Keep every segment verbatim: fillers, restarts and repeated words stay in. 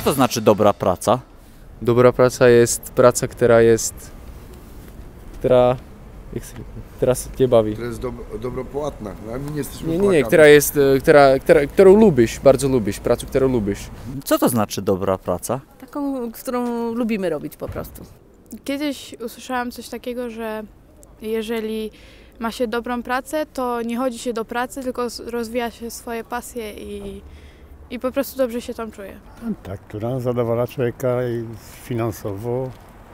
Co to znaczy dobra praca? Dobra praca jest praca, która jest, która, która cię bawi. Która jest do, dobropłatna, no, a my nie jesteśmy Nie, nie, nie, płakami. która jest, e, która, która, którą lubisz, bardzo lubisz, pracę, którą lubisz. Co to znaczy dobra praca? Taką, którą lubimy robić po prostu. Kiedyś usłyszałam coś takiego, że jeżeli ma się dobrą pracę, to nie chodzi się do pracy, tylko rozwija się swoje pasje i, i po prostu dobrze się tam czuje. Tak, która zadowala człowieka i finansowo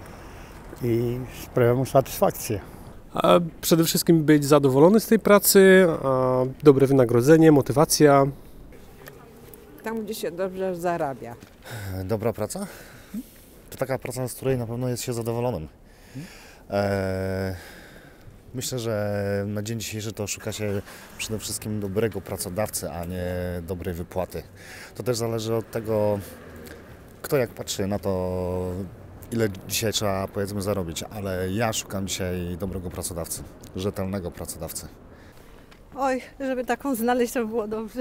i sprawia mu satysfakcję. A przede wszystkim być zadowolony z tej pracy, a dobre wynagrodzenie, motywacja. Tam, gdzie się dobrze zarabia. Dobra praca? To taka praca, z której na pewno jest się zadowolonym. Eee, myślę, że na dzień dzisiejszy to szuka się przede wszystkim dobrego pracodawcy, a nie dobrej wypłaty. To też zależy od tego, kto jak patrzy na to, ile dzisiaj trzeba, powiedzmy, zarobić, ale ja szukam dzisiaj dobrego pracodawcy, rzetelnego pracodawcy. Oj, żeby taką znaleźć, to by było dobrze.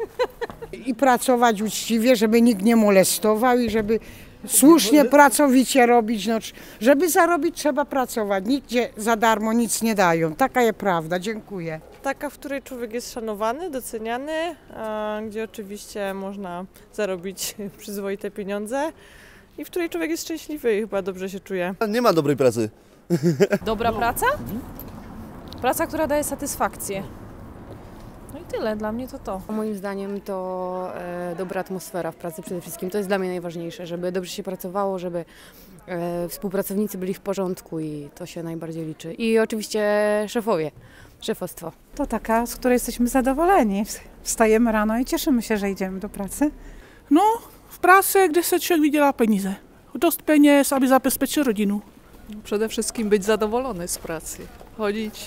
I pracować uczciwie, żeby nikt nie molestował i żeby słusznie, pracowicie robić. No, żeby zarobić, trzeba pracować. Nigdzie za darmo nic nie dają. Taka jest prawda. Dziękuję. Taka, w której człowiek jest szanowany, doceniany, a gdzie oczywiście można zarobić przyzwoite pieniądze i w której człowiek jest szczęśliwy i chyba dobrze się czuje. Nie ma dobrej pracy. Dobra praca? Praca, która daje satysfakcję. No i tyle, dla mnie to to. Moim zdaniem to e, dobra atmosfera w pracy przede wszystkim. To jest dla mnie najważniejsze, żeby dobrze się pracowało, żeby e, współpracownicy byli w porządku i to się najbardziej liczy. I oczywiście szefowie, szefostwo. To taka, z której jesteśmy zadowoleni. Wstajemy rano i cieszymy się, że idziemy do pracy. No, w pracy, gdzie se człowiek wydziela pieniądze. Dost pieniędzy, aby zabezpieczyć rodzinę. Przede wszystkim być zadowolony z pracy. Chodzić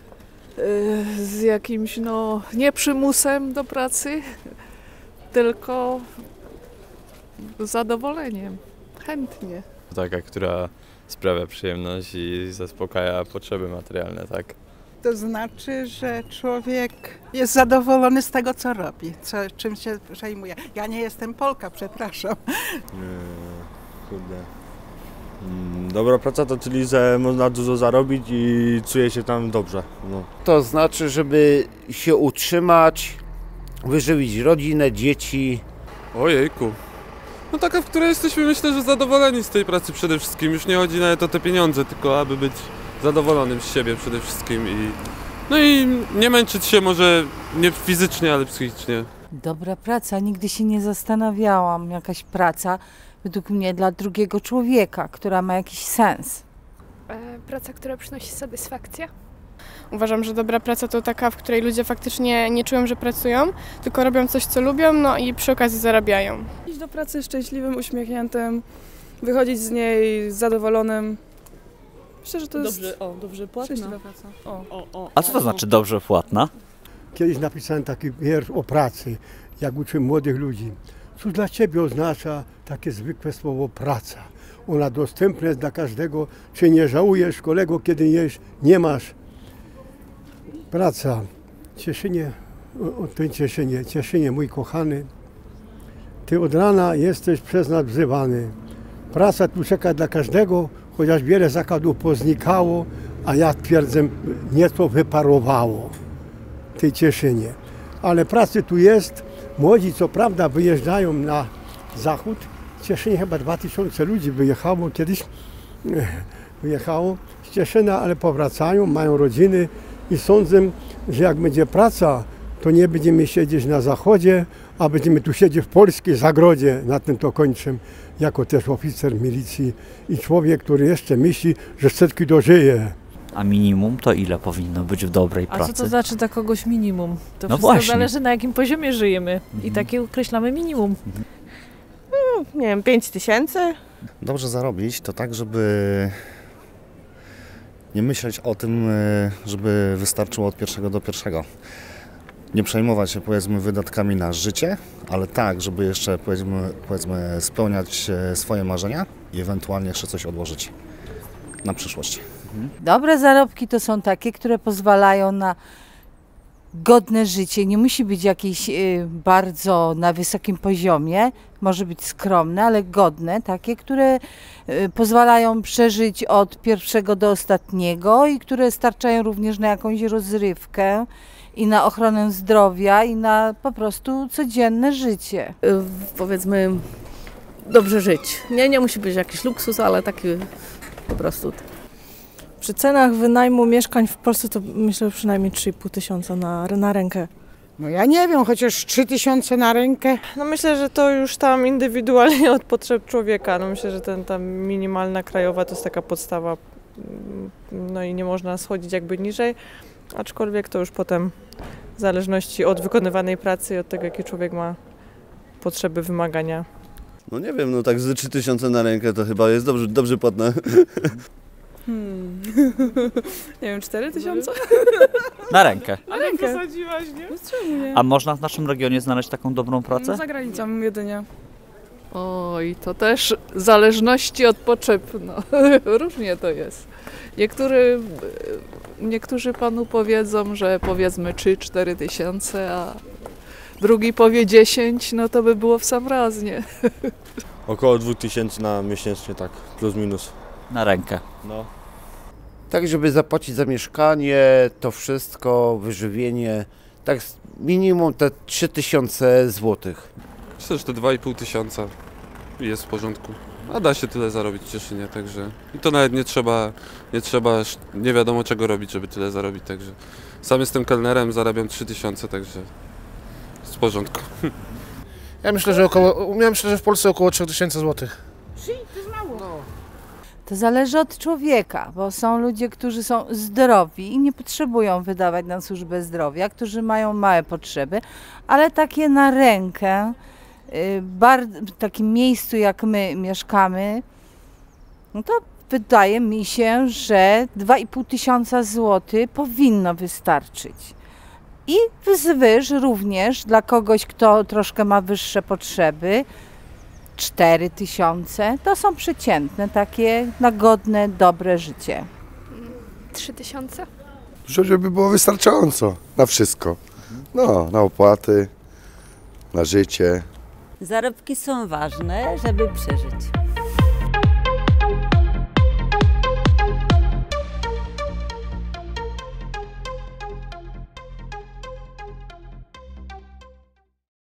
yy, z jakimś, no, nie przymusem do pracy, tylko z zadowoleniem, chętnie. Taka, która sprawia przyjemność i zaspokaja potrzeby materialne, tak? To znaczy, że człowiek jest zadowolony z tego, co robi, co, czym się zajmuje. Ja nie jestem Polka, przepraszam. Nie, kurde. Dobra praca to czyli, że można dużo zarobić i czuje się tam dobrze. No. To znaczy, żeby się utrzymać, wyżywić rodzinę, dzieci. Ojejku. No taka, w której jesteśmy, myślę, że zadowoleni z tej pracy przede wszystkim. Już nie chodzi nawet o te pieniądze, tylko aby być zadowolonym z siebie przede wszystkim i no i nie męczyć się może nie fizycznie, ale psychicznie. Dobra praca, nigdy się nie zastanawiałam. Jakaś praca według mnie dla drugiego człowieka, która ma jakiś sens. Praca, która przynosi satysfakcję. Uważam, że dobra praca to taka, w której ludzie faktycznie nie czują, że pracują, tylko robią coś, co lubią, no i przy okazji zarabiają. Iść do pracy szczęśliwym, uśmiechniętym, wychodzić z niej zadowolonym. Myślę, że to jest dobrze, o, dobrze płatna. szczęśliwa praca. O, o, o, A co to znaczy dobrze płatna? Kiedyś napisałem taki wiersz o pracy, jak uczyłem młodych ludzi. Co dla Ciebie oznacza takie zwykłe słowo praca? Ona dostępna jest dla każdego. Czy nie żałujesz, kolego, kiedy jesz, nie masz? Praca. Cieszynie, o, o tej Cieszynie, Cieszynie, mój kochany. Ty od rana jesteś przez nas wzywany. Praca tu czeka dla każdego, chociaż wiele zakładów poznikało, a ja twierdzę, nieco wyparowało. Tej Cieszynie. Ale pracy tu jest. Młodzi co prawda wyjeżdżają na zachód. W Cieszynie chyba dwa tysiące ludzi wyjechało kiedyś. Wyjechało z Cieszyna, ale powracają, mają rodziny i sądzę, że jak będzie praca, to nie będziemy siedzieć na zachodzie, a będziemy tu siedzieć w polskiej zagrodzie. Na tym to kończę, jako też oficer milicji i człowiek, który jeszcze myśli, że setki dożyje. A minimum to ile powinno być w dobrej A pracy? co to znaczy dla kogoś minimum? To No wszystko właśnie. zależy, na jakim poziomie żyjemy. Mhm. I takie określamy minimum. Mhm. No, nie wiem, pięć tysięcy? Dobrze zarobić to tak, żeby nie myśleć o tym, żeby wystarczyło od pierwszego do pierwszego. Nie przejmować się, powiedzmy, wydatkami na życie, ale tak, żeby jeszcze, powiedzmy, powiedzmy spełniać swoje marzenia i ewentualnie jeszcze coś odłożyć na przyszłość. Dobre zarobki to są takie, które pozwalają na godne życie. Nie musi być jakieś y, bardzo na wysokim poziomie, może być skromne, ale godne, takie, które y, pozwalają przeżyć od pierwszego do ostatniego i które starczają również na jakąś rozrywkę i na ochronę zdrowia i na po prostu codzienne życie. Y, powiedzmy, dobrze żyć. Nie, nie musi być jakiś luksus, ale taki po prostu. Przy cenach wynajmu mieszkań w Polsce to myślę przynajmniej trzy i pół tysiąca na, na rękę. No ja nie wiem, chociaż trzy tysiące na rękę. No myślę, że to już tam indywidualnie od potrzeb człowieka. No myślę, że ten, ta minimalna krajowa to jest taka podstawa. No i nie można schodzić jakby niżej, aczkolwiek to już potem w zależności od wykonywanej pracy i od tego, jakie człowiek ma potrzeby, wymagania. No nie wiem, no tak z trzy tysiące na rękę to chyba jest dobrze, dobrze płatne. Hmm. Nie wiem, cztery tysiące? Na rękę. Na rękę. Posadziłaś, nie? No czemu nie? A można w naszym regionie znaleźć taką dobrą pracę? No, za granicą jedynie. Oj, to też w zależności od potrzeb, no, różnie to jest. Niektóry, niektórzy panu powiedzą, że powiedzmy trzy cztery tysiące, a drugi powie dziesięć, no to by było w sam raz, nie? Około dwóch tysięcy na miesięcznie, tak, plus minus. Na rękę. No. Tak, żeby zapłacić za mieszkanie, to wszystko, wyżywienie, tak minimum te trzy tysiące złotych. Myślę, że te dwa i pół tysiąca jest w porządku. A da się tyle zarobić w Cieszynie, także... I to nawet nie trzeba, nie trzeba nie wiadomo czego robić, żeby tyle zarobić, także... Sam jestem kelnerem, zarabiam trzy tysiące, także... jest w porządku. Ja myślę, że około, ja myślę, że w Polsce około trzy tysiące złotych. To zależy od człowieka, bo są ludzie, którzy są zdrowi i nie potrzebują wydawać na służbę zdrowia, którzy mają małe potrzeby, ale takie na rękę, w takim miejscu jak my mieszkamy, no to wydaje mi się, że dwa i pół tysiąca złotych powinno wystarczyć. I wzwyż również dla kogoś, kto troszkę ma wyższe potrzeby, cztery tysiące, to są przeciętne, takie na godne, dobre życie. trzy tysiące? Żeby było wystarczająco na wszystko. No, na opłaty, na życie. Zarobki są ważne, żeby przeżyć.